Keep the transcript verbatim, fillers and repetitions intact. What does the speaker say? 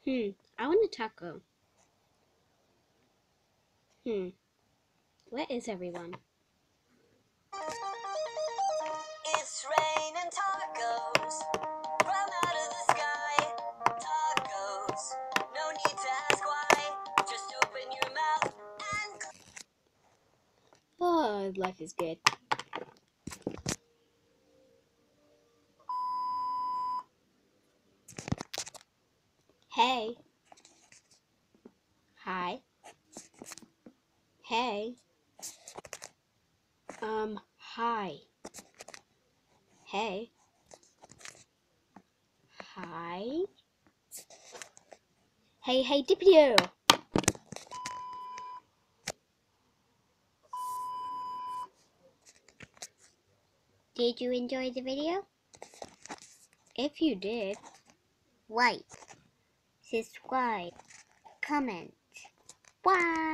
Hmm, I want a taco. Hmm, where is everyone? It's raining tacos from out of the sky. Tacos, no need to ask why. Just open your mouth and. Oh, life is good. Hey. Hi. Hey. Um, hi. Hey. Hi. Hey, hey, Dippio. Did you enjoy the video? If you did, like, subscribe, comment. Bye.